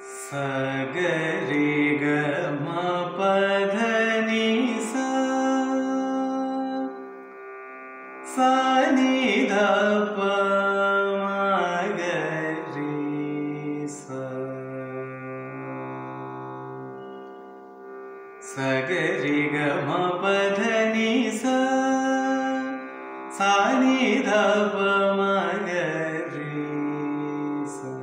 सगरि ग म प ध नि सा सा नि ध प म ग रि सा सगरि ग म प ध नि सा सा नि ध प म ग रि सा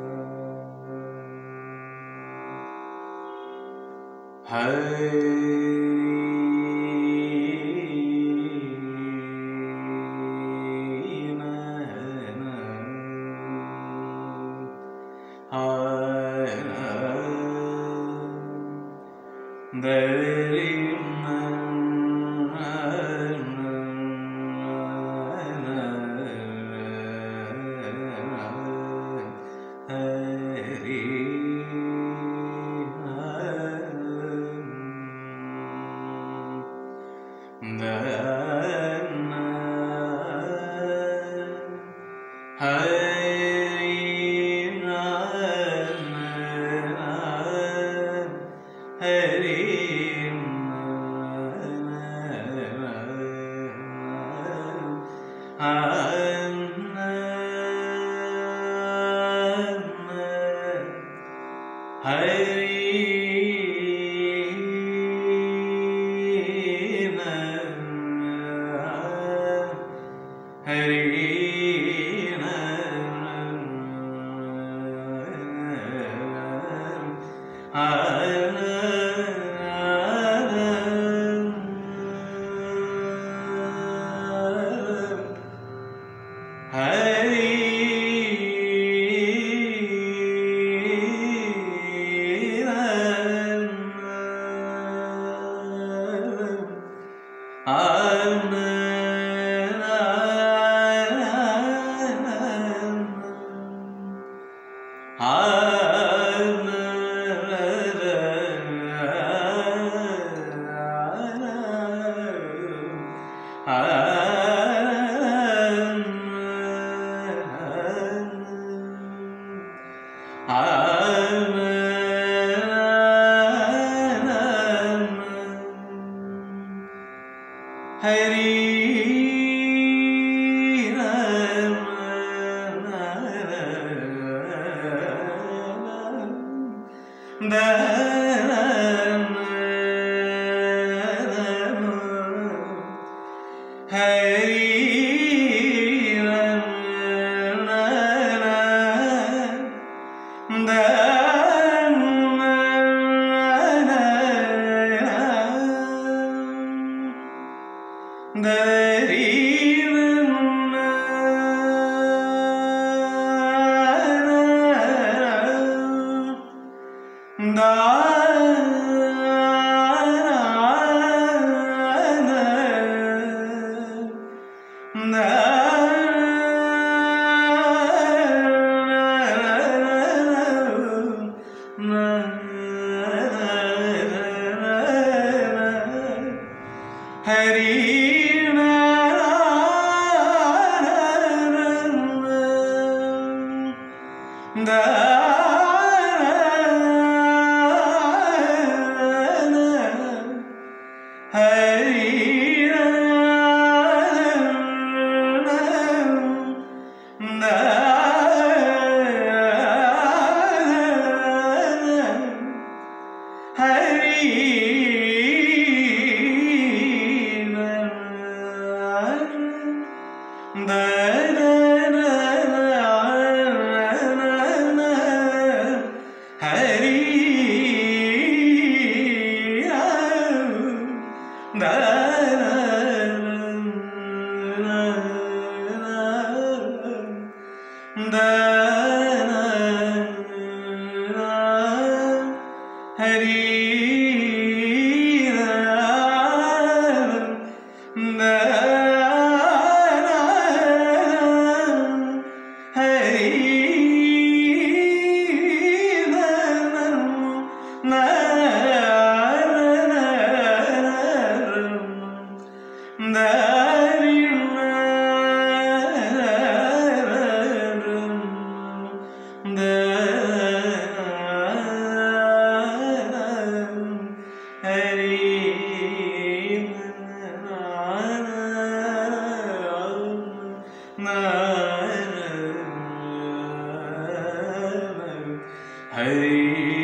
ഹരി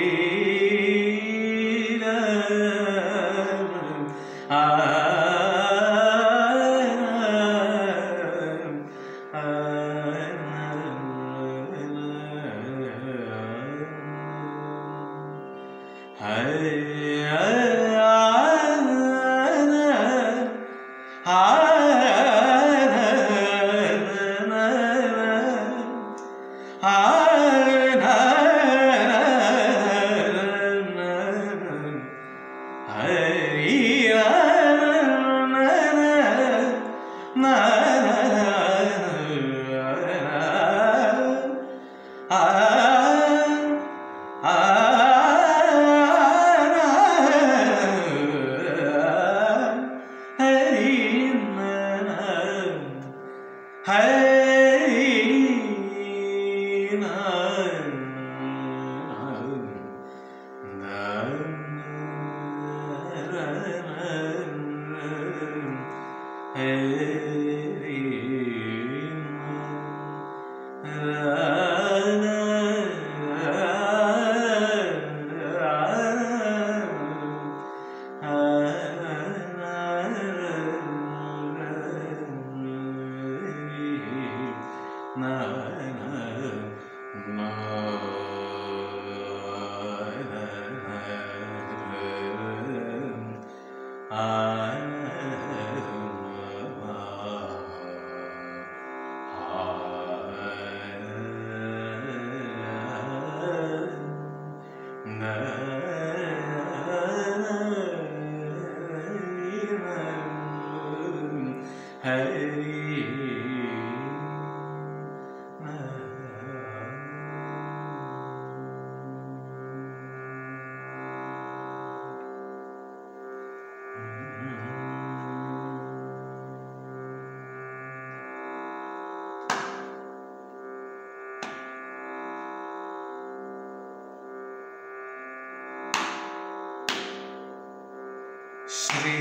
ശ്രീ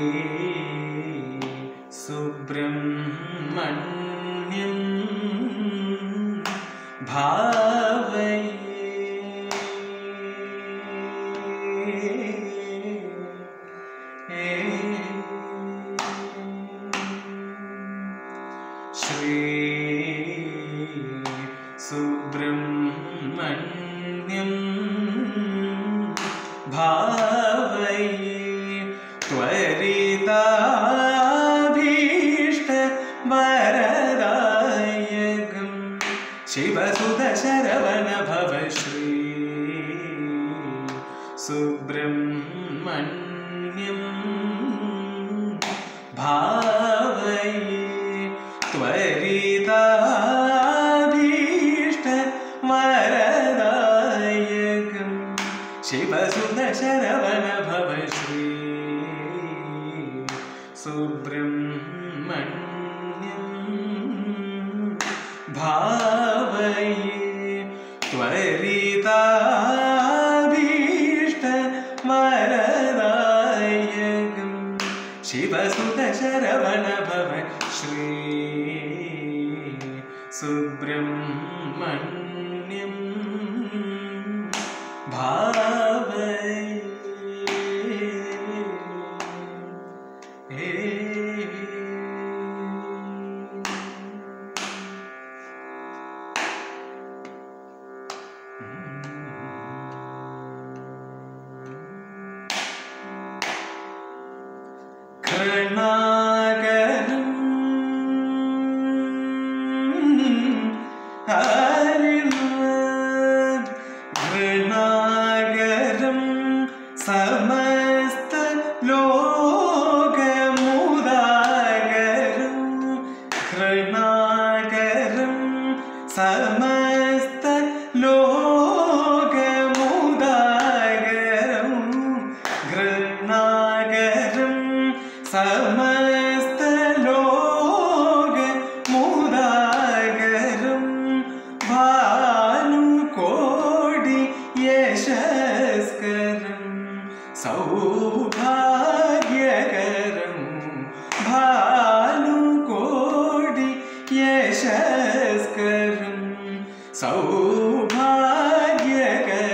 സുബ്രഹ്മണ്യം ഭാവയേ ശ്രീ സുബ്രഹ്മണ്യം ഭാവയേ त्वरिताभीष्ट वरदायकं शिवसुत शरवण भव श्री सुब्रह्मण्यं भावये त्वरिताभीष्ट वरदायकं शिवसुत शरवण भव श्री सुब्रह्मण्यं भावये त्वरिताभीष्ट वरदायकं शिवसुत शरवण भव श्री सुब्रह्मण्यं भावये കരുണാകരം കരുണാകരം സമസ്ത ലോകമുദാകരം കരുണാകരം സമസ്ത ലോകമുദാകരം കരുണാകരം സമസ്ത ലോകമുദാകരം ഭാനുകോടി യശസ്കരം സൗഭാഗ്യകരം ഭാനുകോടി യശസ്കരം സൗഭാഗ്യകരം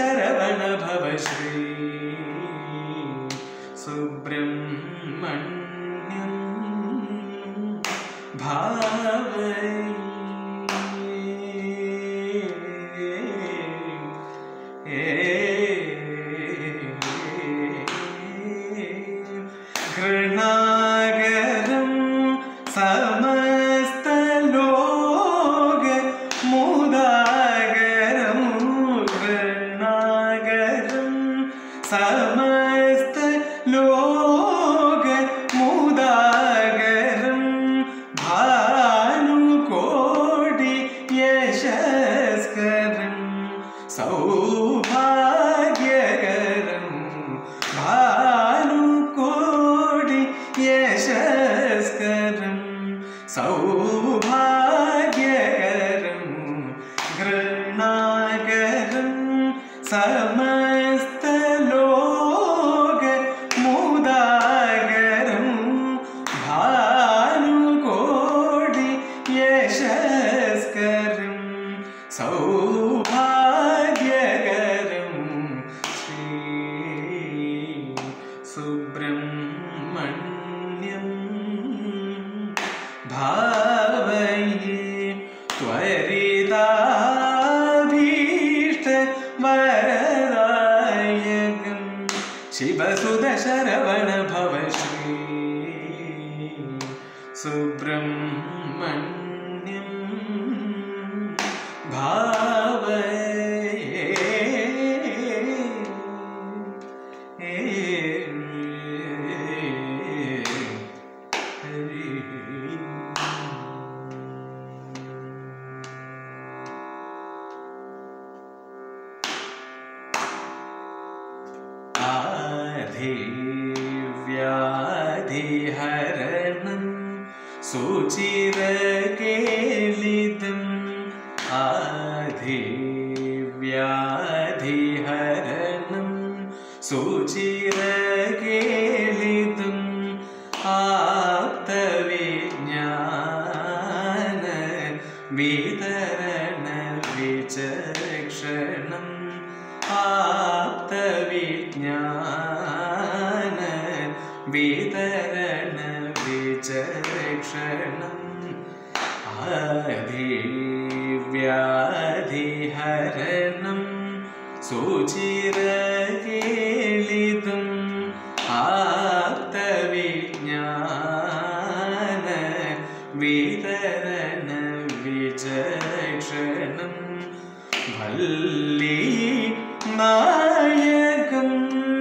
शरवण भव श्री सुब्रह्मण्यं भावये घृणागरं समस्तलोक मुदागरं घृणागरं समस्तलोक मुदागरं भानुकोटि यशस्करं सौभाग्यकरं भानुकोटि यशस्करं सौभाग्यकरं घृणागरं समस्तलोक मुदागरं भानुकोटि यशस्करं सौभाग्यकरं श्री सुब्रह्मण्यं भावये त्वरिताभीष्ट वरदायकं शिवसुत शरवण भव श्री सुब्रह्मण्यं भावये आधिव्याधिहरणं सुचिरकेलितम् आधिव्याधिहरणं सुचिरकेलितम् आप्तविज्ञान वितरण विचक्षणम् आप्तविज्ञान वितरण विचक्षणम् आधिव्याधिहरणं सुचिरकेलितम् आप्तविज्ञान वितरण विचक्षणम् भल्ली नायकं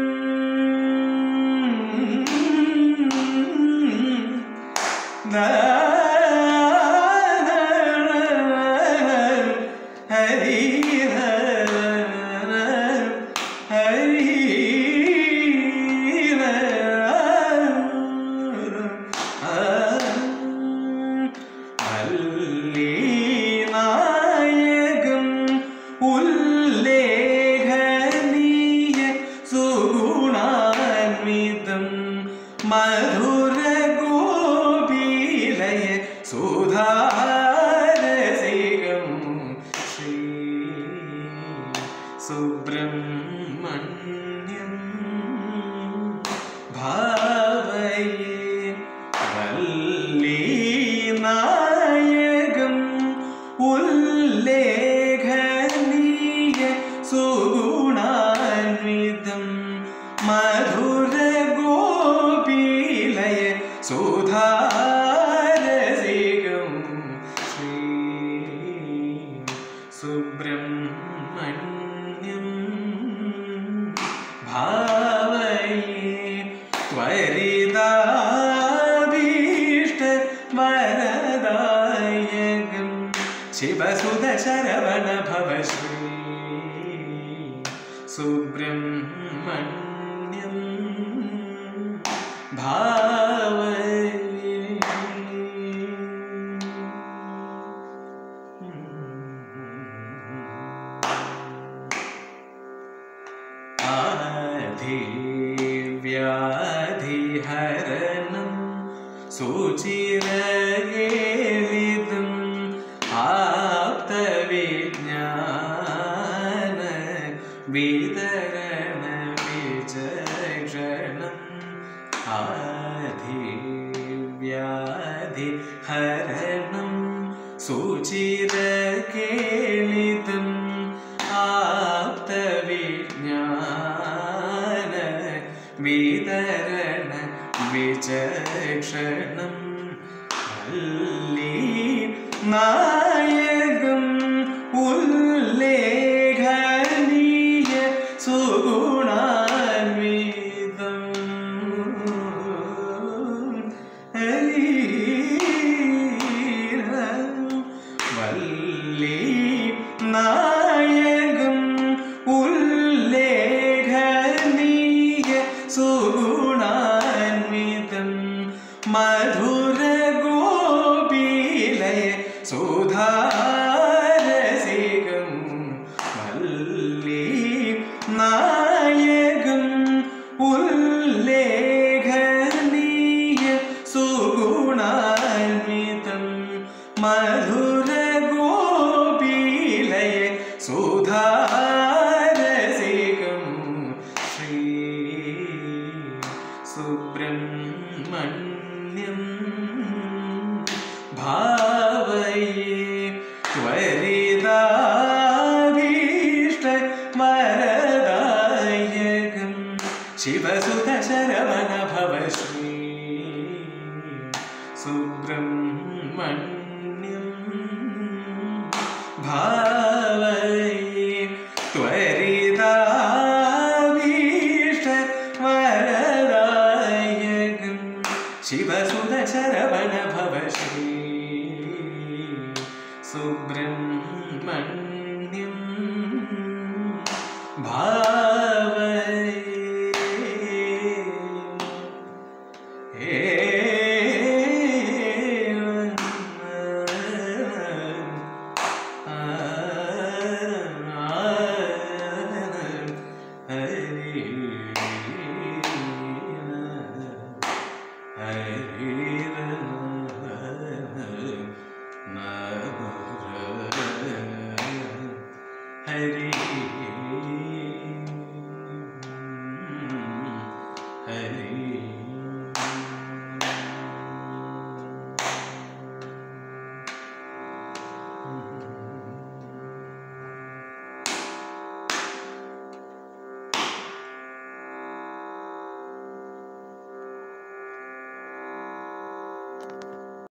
हरि हरि नायकम् उल्लेखनीय सुगुणान्वितं मधुरगोपीलय सुधारसिकं श्री सुब्रह्मण्यं भावये वल्लीनायकम् उल्लेखनीय सुगुणान्वितं मधुरगोपीलय सुधारसिकं श्री सुब्रह्मण्यं भावये त्वरिताभीष्ट वरदायकं शिवसुत शरवण भव श्री सुब्रह्मण्यं भावये आधिव्याधिहरणं सुचिरकेलितम् आप्तविज्ञान वितरण സുചിരകേളിതം ആപ്തവിജ്ഞാന വിതരണ വിചക്ഷണം വല്ലീ നായകം ഉല്ലേഖനീയ സുഗുണാന്വിതം വല്ലീ നായകം ഉല്ലേഖനീയ സുഗുണാന്വിതം മധുര ഗോപീലയ സുധാരസികം വല്ലീ നായകം ഉല്ലേഖനീയ സുഗുണാന്വിതം മധുര ഗോപീലയ സുധാരസികം ശ്രീ സുബ്രഹ്മണ്യം ഭാവയേ ത്വരിതാഭീഷ്ടവരദായകം ശിവസുത ശരവണ ഭവ ശ്രീ സുബ്രഹ്മണ്യം ഭാവയേ ത്വരിതാഭീഷ്ടവരദായകം ശിവസുത ശരവണ ഭവ ശ്രീ സുബ്രഹ്മണ്യം